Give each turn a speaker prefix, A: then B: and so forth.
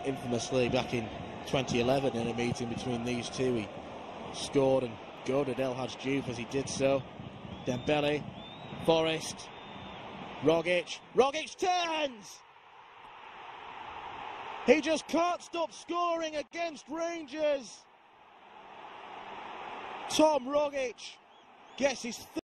A: infamously back in 2011 in a meeting between these two. He scored and goaded El Hadj Diouf as he did so. Dembele, Forrest, Rogic. Rogic turns! He just can't stop scoring against Rangers. Tom Rogic gets his